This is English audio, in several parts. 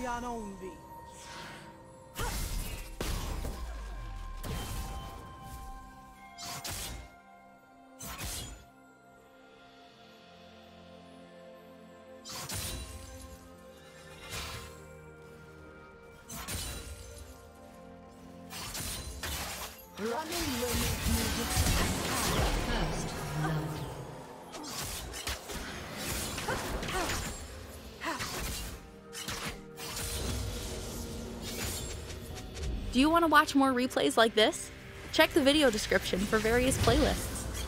only. Running will make me first love. Do you want to watch more replays like this? Check the video description for various playlists.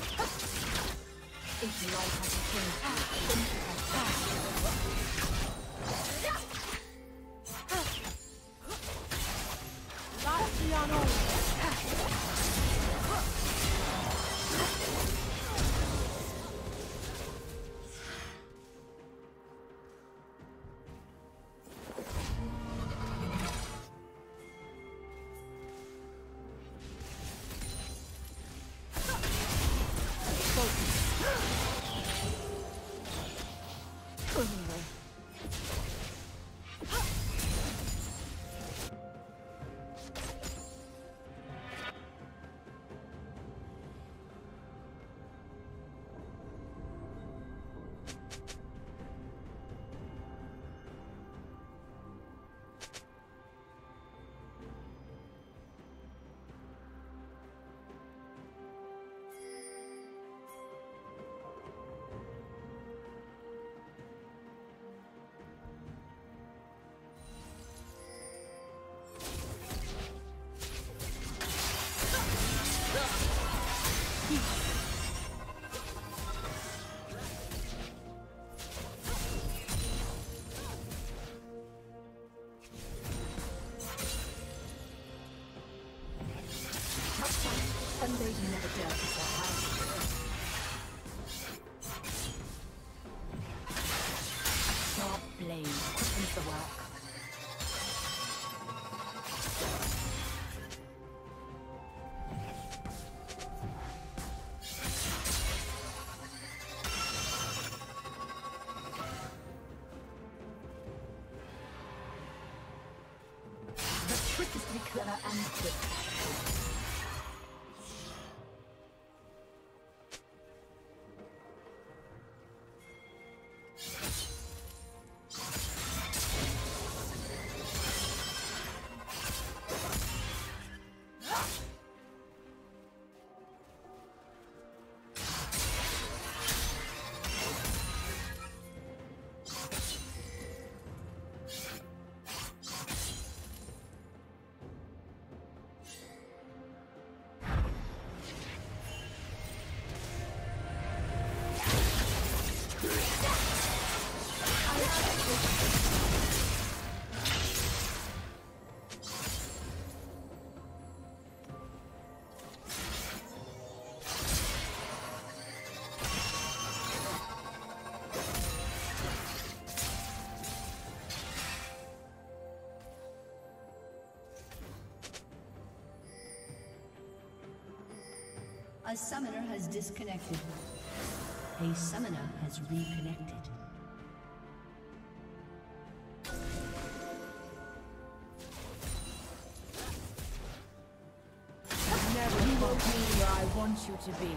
Clever and quick. A summoner has disconnected. A summoner has reconnected. Never will be where I want you to be.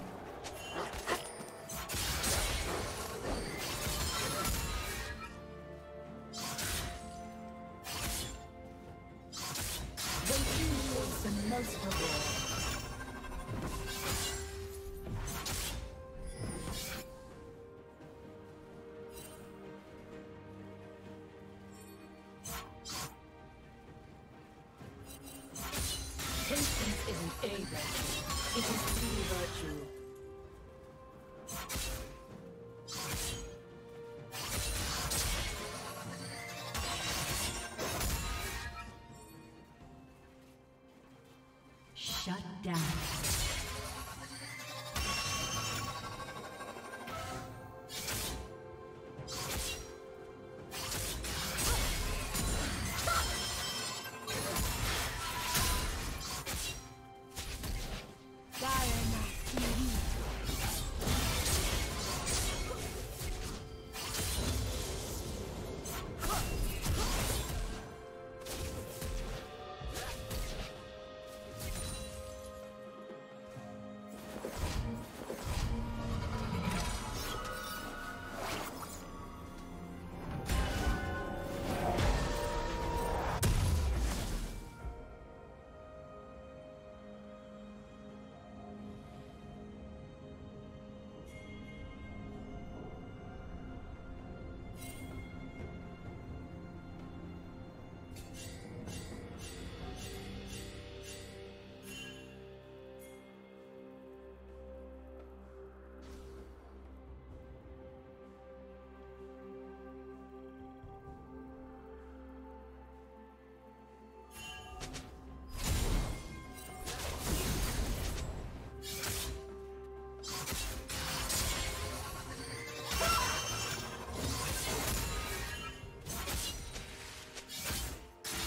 Waiting yields the most reward. Patience isn't a virtue, it is the virtue. Shut down.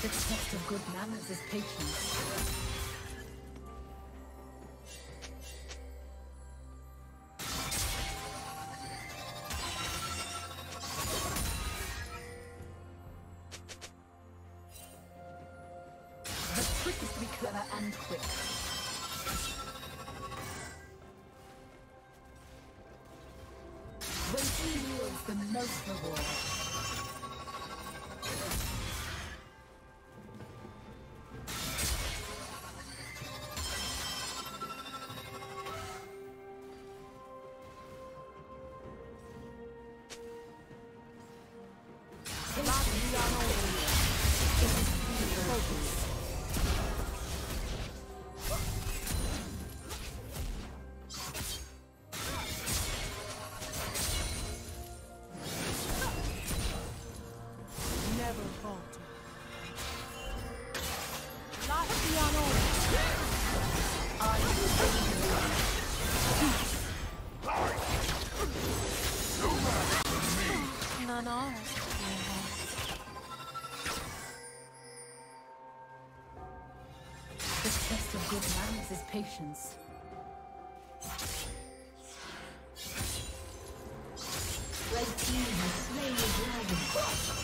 The test of good manners is patience. The trick is to be clever and quick. Waiting yields the most reward. The test of good manners is patience. Red team has slain the dragon.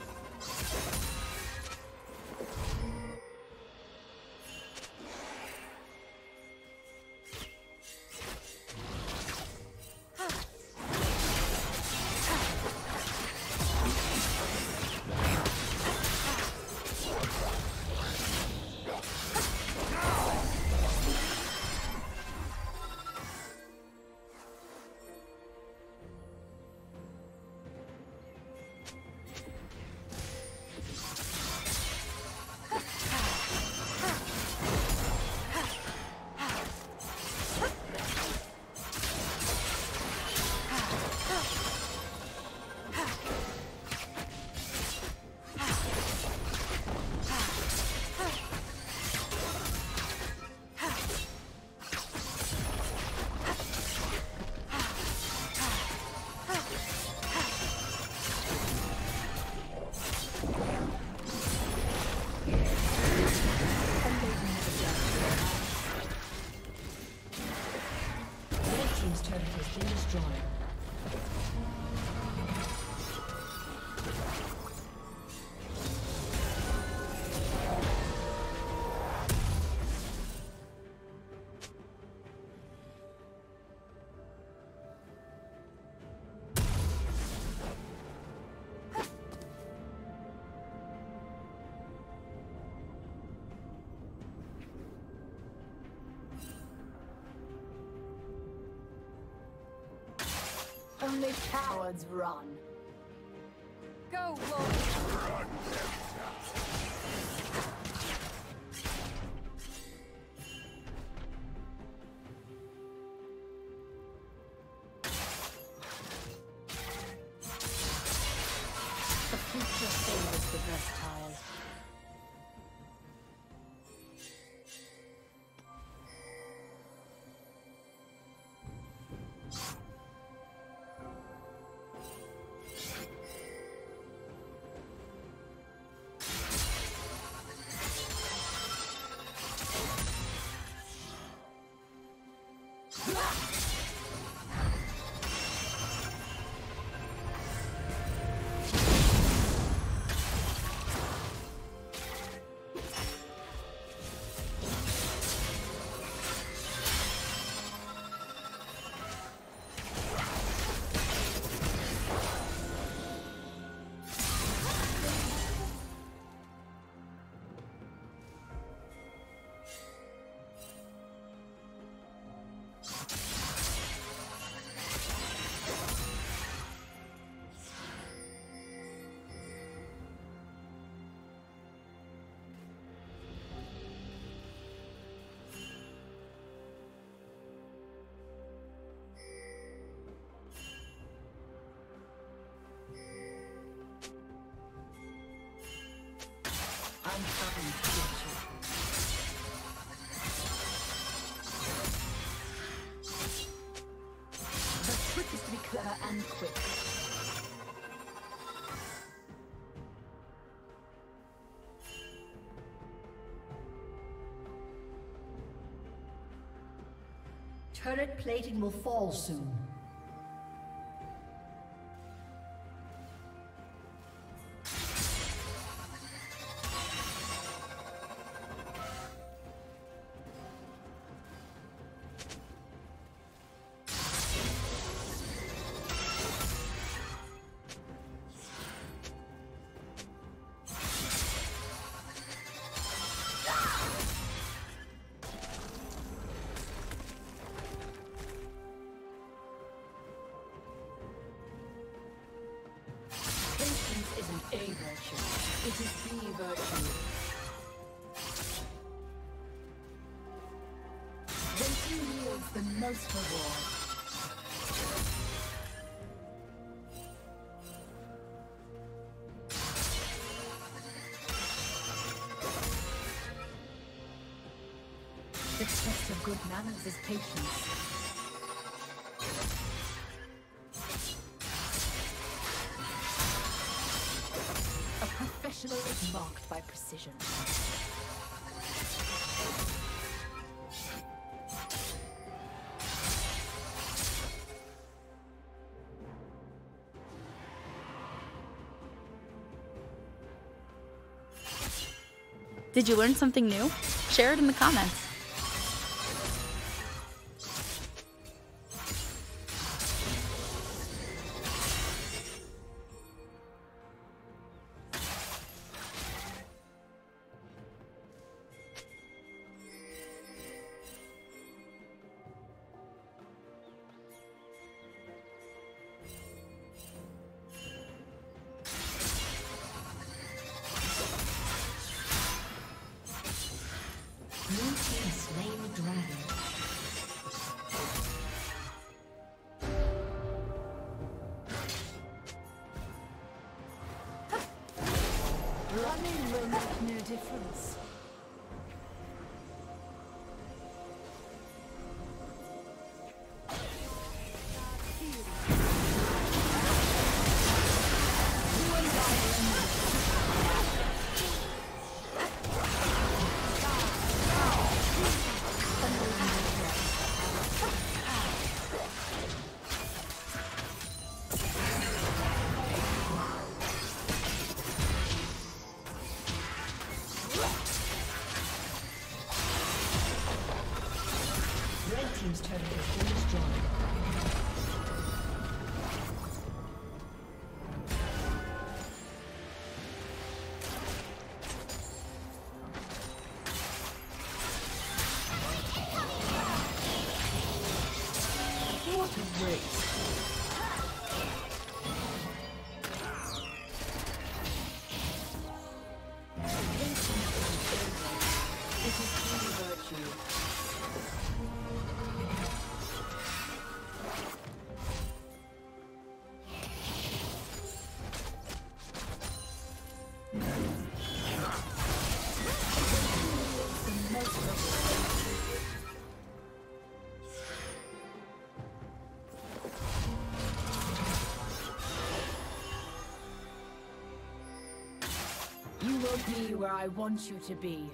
Only cowards run. Go, Wolf! The future favors the versatile. I'm coming to get you. The trick is to be clever and quick. Turret plating will fall soon. A virtue. It is the virtue. Waiting yields the most reward. The test of good manners is patience. Professional is marked by precision. Did you learn something new? Share it in the comments. Running will make no difference. Team's turret has been destroyed. What a waste. It is true virtue. You will be where I want you to be.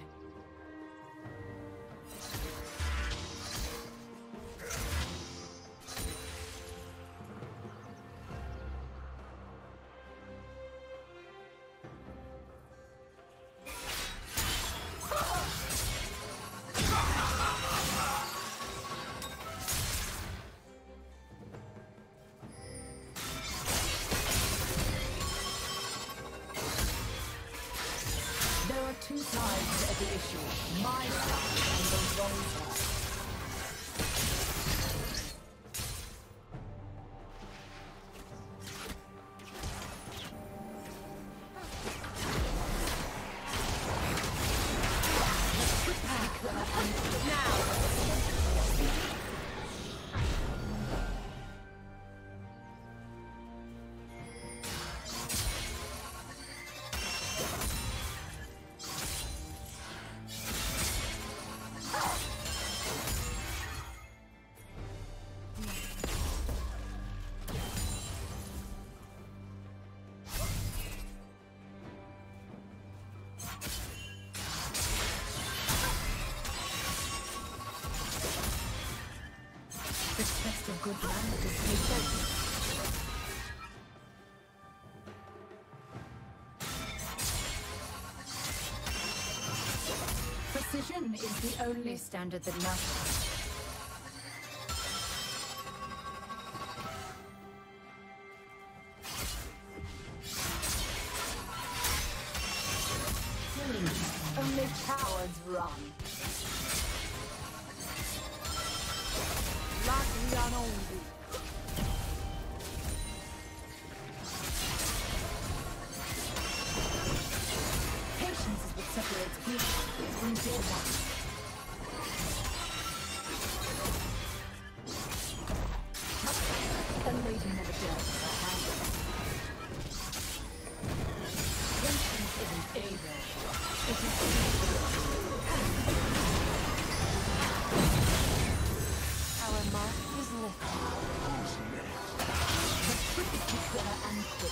There are two sides to every issue, my side and the wrong side. good man with his people. Precision is the only standard that matters. Only cowards run. Patience is what separates people from dead ones. A lady never does her hand. Patience isn't able. It is our mark is lifted. The trick is to clear and quick.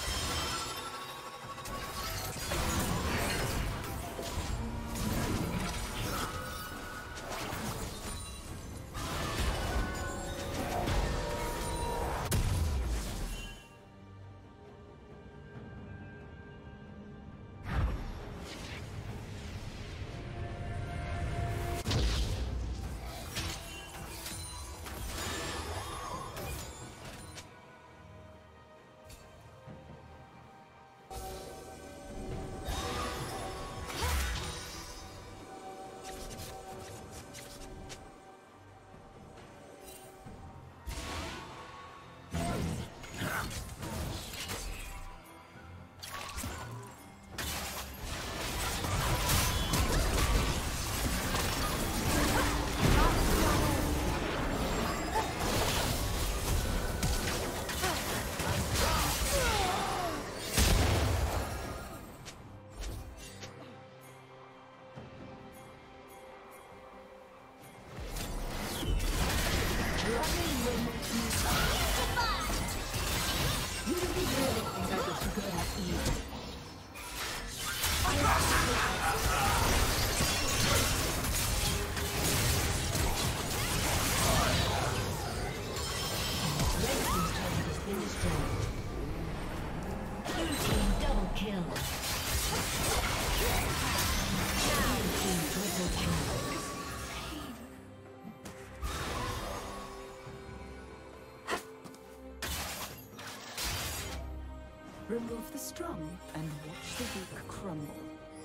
Remove the strong and watch the weak crumble.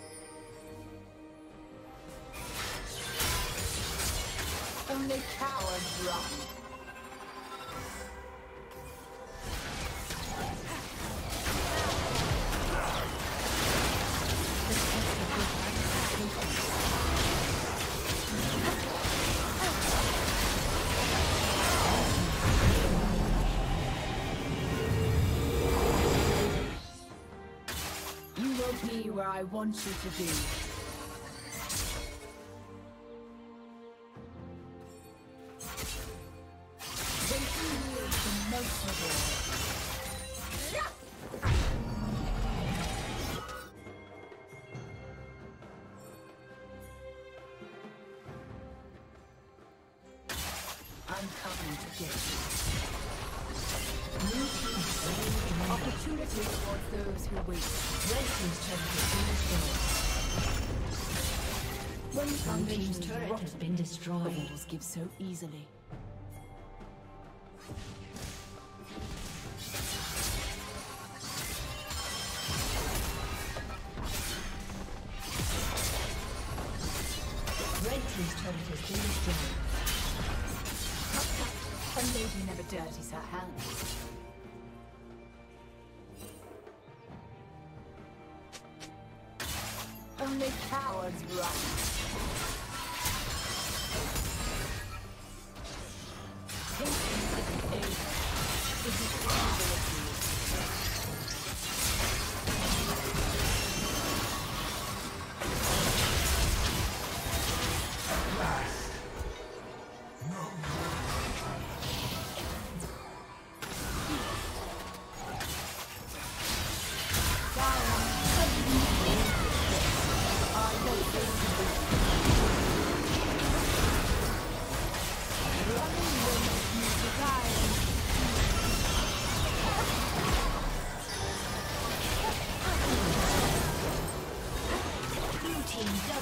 Only cowards run. Be where I want you to be. Waiting is the most rewarding. I'm coming to get you. Opportunity towards those who wait. Red team's turret has been destroyed. When the Blue foundation team's is turret rotten, has been destroyed. the walls give so easily. Red team's turret has been destroyed. A lady never dirties her hands. Only cowards run. Patience isn't able. It is ability.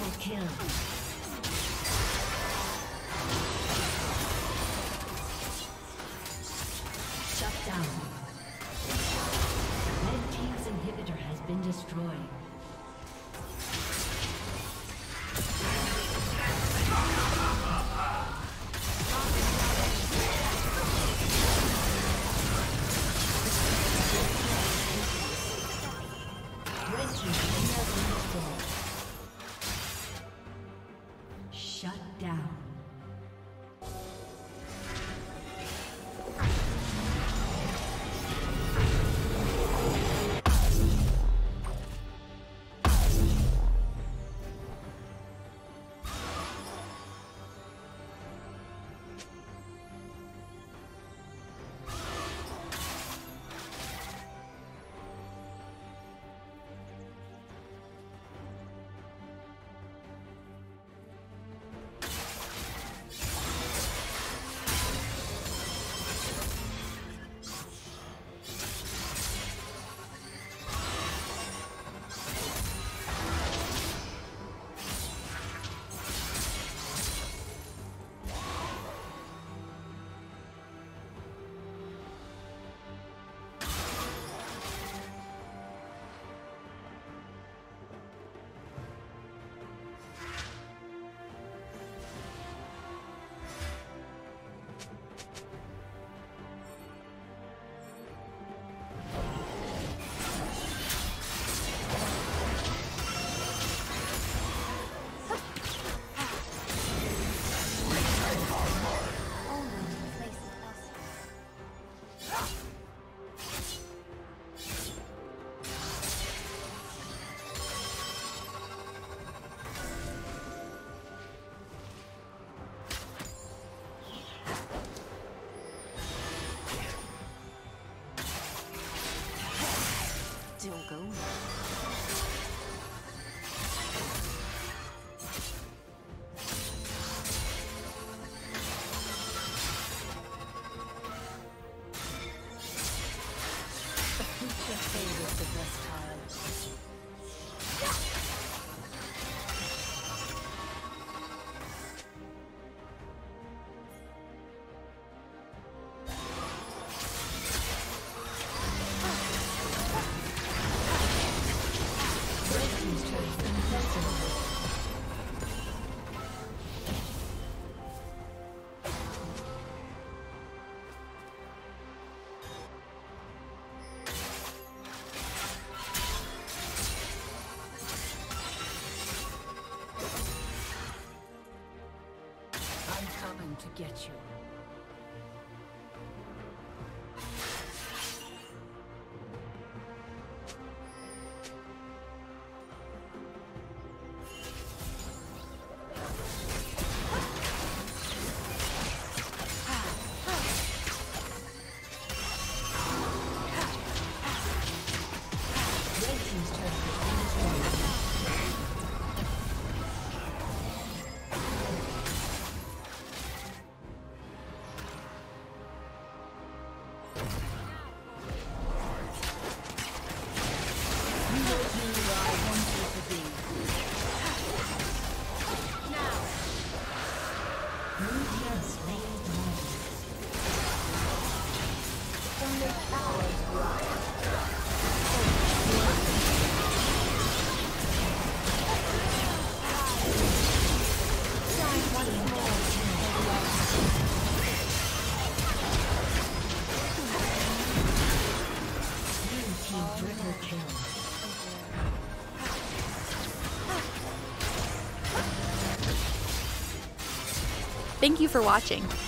Triple kill. Shut down. Red team's inhibitor has been destroyed. Shut down. Still going. To get you. Thank you for watching.